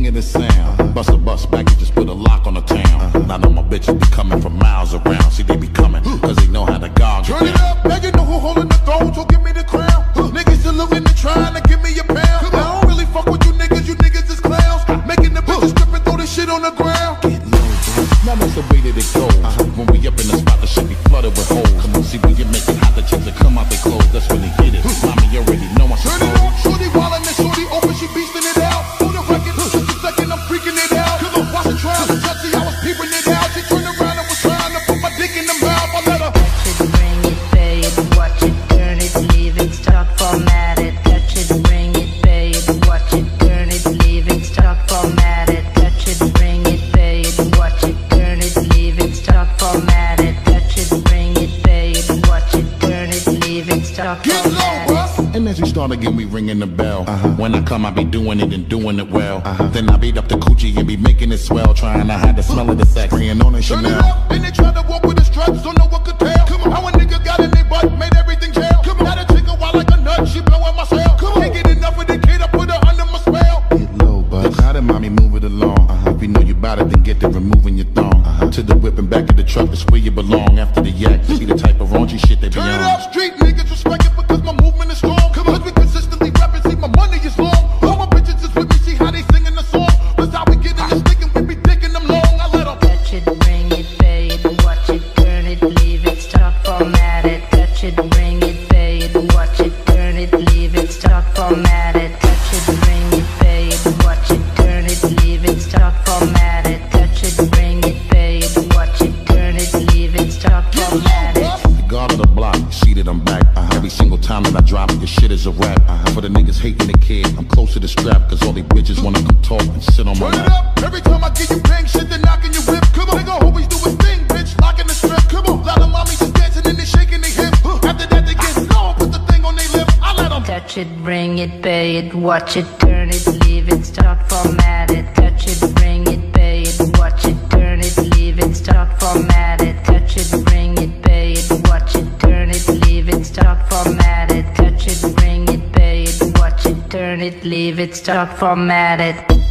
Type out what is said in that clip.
of the sound. Bust a bus back and just put a lock on the town. Now know my bitches be coming from miles around. See, they be coming, cause they know how to gog. Turn it up, now you know who holding the throne, so give me the crown. Niggas saluting and trying to give me a pound. I don't really fuck with you niggas is clowns. Making the bitches strip and throw this shit on the ground. Get low, bro. Now that's the way that it goes. When we up in the spot, the shit be flooded with holes. Come on, see, when you make it hot, the chicks that come out they clothes. That's when they get it. Mommy, you already know I'm Turn it up, shorty wildin' and shorty open, she beastin' it out. On the record, just a second, I'm freaking it out. Cause I'm watching trials and touchy, I was peeping it out. She turned around and was trying to put my dick in the mouth. I let her touch it, bring it, pay it, watch it, turn it, leave it, stop, format it. Touch it, bring it, pay it, watch it, turn it, leave it, stop, format it. Touch it, bring it, pay it, watch it, turn it, leave it, stop, format it. Touch it, bring it, pay it, watch it, turn it, leave it, stop, get low, format it. Russ. And as we start again, we ringing the bell. When I come, I be doing it and doing it well. Then I beat up the coochie and be making it swell. Trying to hide the smell of the sex, spraying on a Turn it Chanel. up, and they try to walk with the struts, don't know what could tell. Come on, how a nigga got in their butt, made everything jail. Come on, got a chick a wild like a nut, she blowing my cell. Come on, can't get enough of the kid, I put her under my spell. Get low, bud. How did mommy move it along? If you know you bout it, then get to removing your thong. To the whip and back of the truck, that's where you belong. After the yak, see the type of raunchy shit they be Turn it on. up, street niggas respect it because my movement is strong. Come on, we consistently rapping, see my money is long. All my bitches is with me, see how they singing the song. That's how we get in the stick and we be dicking them long. I let them Touch it, bring it, pay it, watch it, turn it, leave it, stop, format it. Touch it, bring it, pay it, watch it, turn it, leave it, stop, format it. Touch it, bring it, pay it, watch it, turn it, leave it, stop, format it. Touch it, bring it, pay it, watch it, turn it, leave it, stop, get format low, it. Russ. The guard of the block, see that I'm back. Every single time that I drop it, this shit is a rap. For the niggas hating the kid, I'm close to the strap. Cause all they bitches wanna come talk and sit on my Turn it lap. up, every time I get you bang shit, then knocking your whip. Come on, nigga always do his thing, bitch, locking the strip. Come on, lot of mommies just dancing and they shaking their hips. After that they get low, put the thing on their lip. I let them Touch it, bring it, pay it, watch it, turn it, leave it, stop, format it. Touch it, bring it, pay it, watch it, turn it, leave it, stop, format it. Touch it, bring it, pay it, watch it, turn it, leave it, stop, format it. Touch it, bring it, pay it, watch it, turn it, leave it, stop, format it.